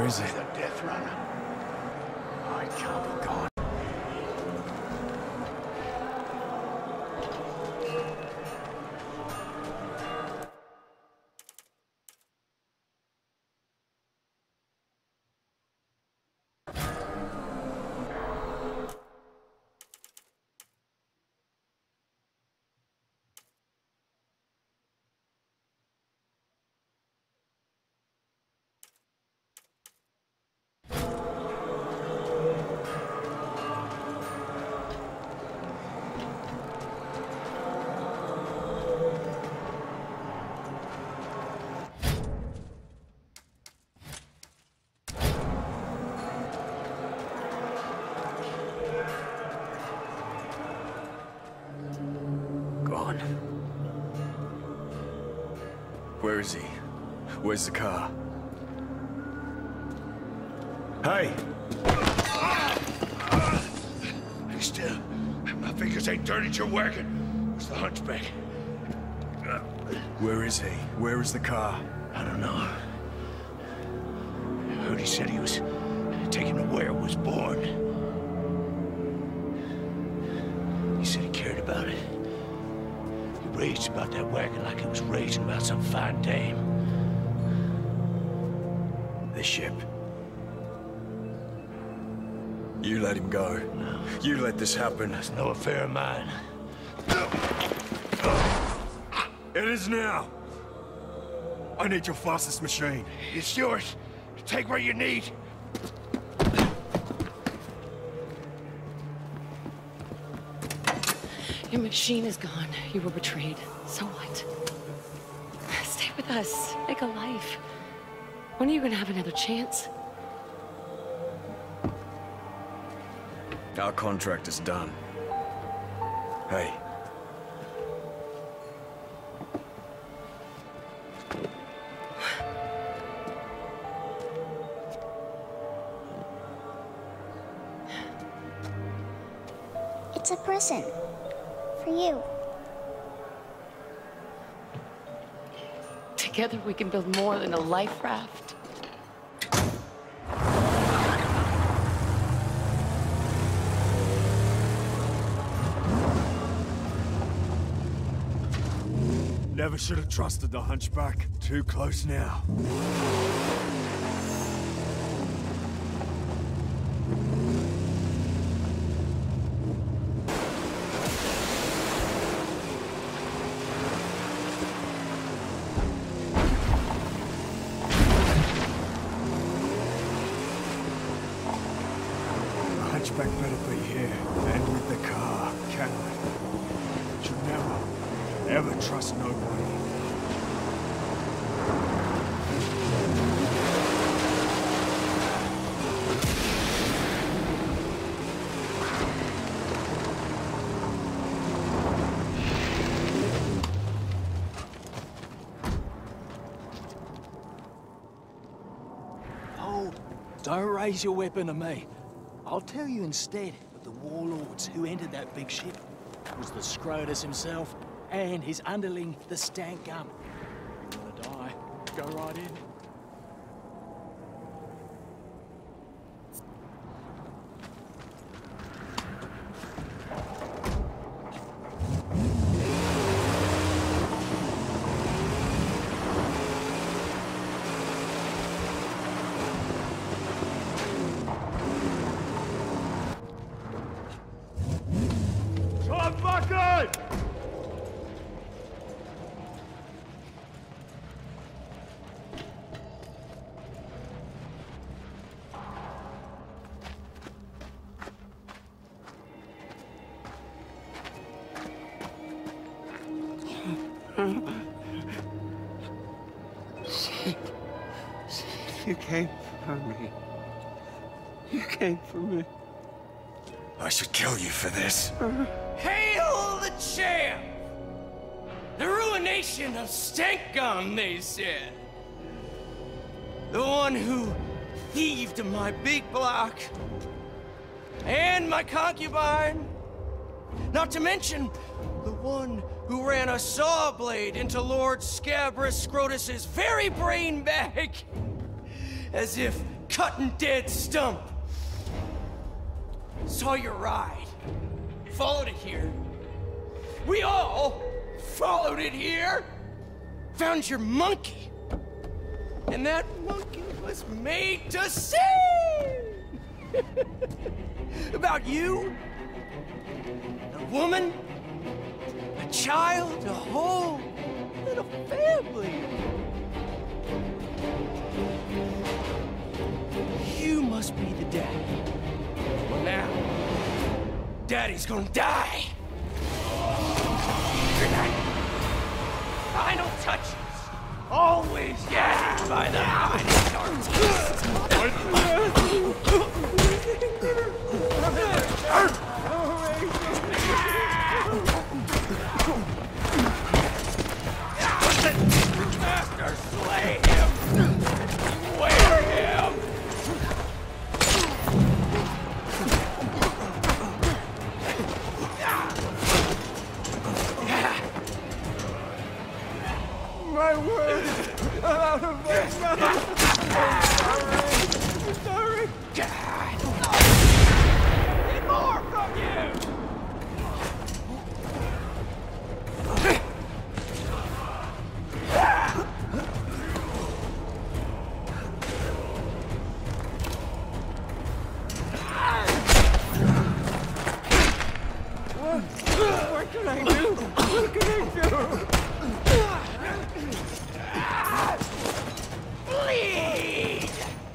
Where is it? The Death Runner. Oh, it can't be gone. Gone. Where is he? Where's the car? Hey! Still, my fingers ain't dirty till working. It's the hunchback. Where is he? Where is the car? I don't know. I heard he said he was taken to where it was born. He said he cared about it. He raged about that wagon like he was raging about some fine dame. The ship. You let him go. No. You let this happen. That's no affair of mine. It is now. I need your fastest machine. It's yours. Take what you need. Your machine is gone. You were betrayed. So what? Stay with us. Make a life. When are you gonna have another chance? Our contract is done. Hey. It's a present. For you. Together we can build more than a life raft. Never should have trusted the hunchback. Too close now. The hunchback better be here, and with the car, Caroline. Should never, ever trust nobody. Oh, don't raise your weapon at me. I'll tell you instead of the warlords who entered that big ship. It was the Scrotus himself and his underling, the Stank Gum. You wanna die? Go right in. You came for me. You came for me. I should kill you for this. Hail the champ! The ruination of Stank Gum, they said. The one who thieved my big block and my concubine. Not to mention the one who ran a saw blade into Lord Scabrous Scrotus's very brain bag. As if cutting dead stump. Saw your ride. Followed it here. We all followed it here. Found your monkey. And that monkey was made to sing! About you, a woman, a child, a whole little family. You must be the daddy. Well, now, Daddy's gonna die. Final touches. Always gagged by the Master, slay him! Wear him! My word! I'm out of words now! I'm sorry! Need more from you! What can I do? What can I do? Bleed!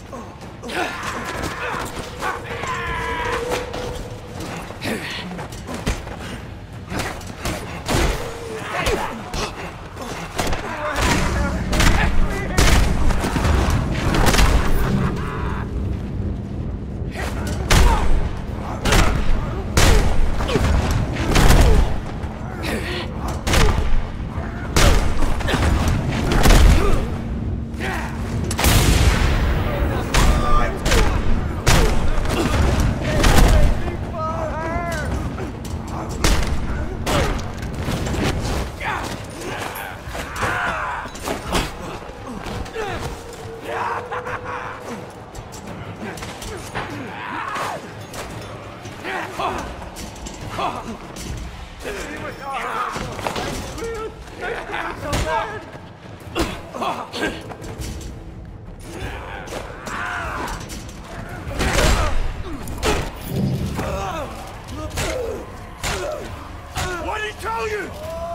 What did he tell you?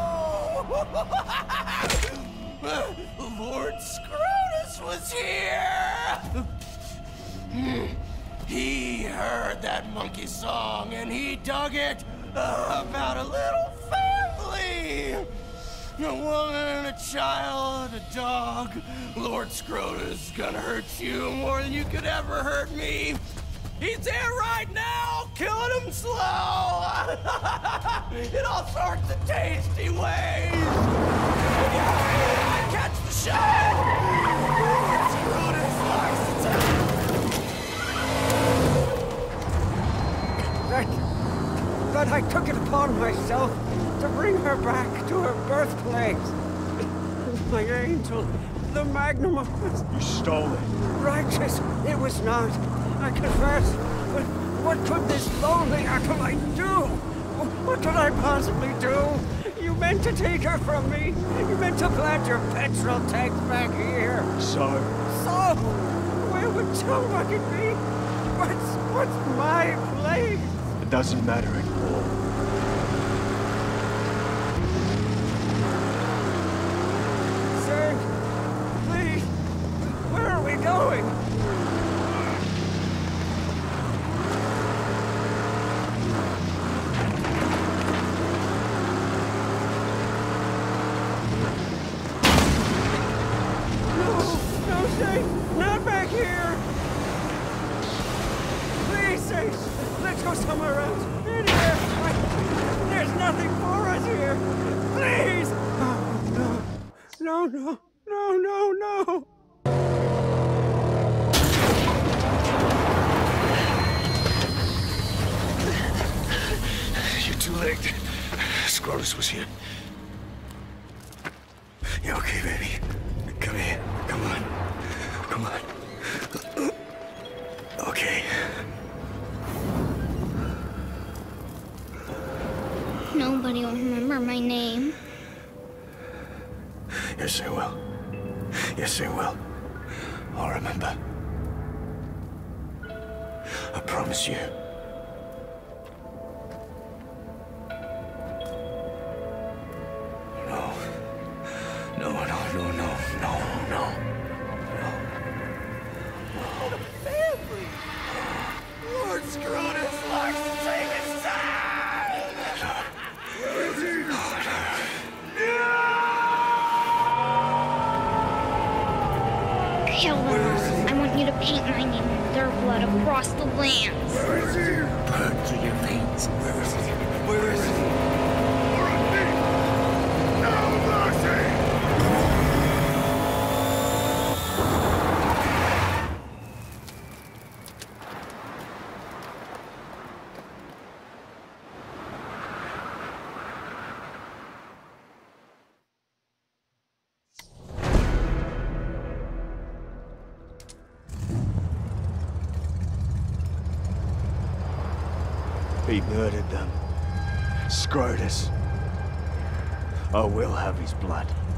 Lord Scrotus was here! He heard that monkey song and he dug it about a little family! A woman, a child, a dog. Lord Scrotus gonna hurt you more than you could ever hurt me. He's there right now, killing them slow! In all sorts of tasty ways! Catch the shot! Lord Scrotus likes That I took it upon myself to bring her back to her birthplace. My angel, the magnum opus. You stole it. Righteous, it was not. I confess. But what could this lonely acolyte do? What could I possibly do? You meant to take her from me. You meant to plant your petrol tank back here. So? So? Where would somebody be? What's my place? It doesn't matter anymore. Sir, please, where are we going? No, Saint, not back here. Please, Saint, let's go somewhere else. Anywhere. There's nothing for us here. Please. No. You're too late. Scrotus was here. You okay, baby? Come here. Come on. Yes, I will. Yes, I will. I'll remember. I promise you. No. No, no, no, no, no, no. Lord Scrotus likes to take his time! Where is he? Kill them. I want you to paint my name in their blood across the lands. Where is he? Burn through your veins. Where is he? Where is he? No mercy! He murdered them. Scrotus. I will have his blood.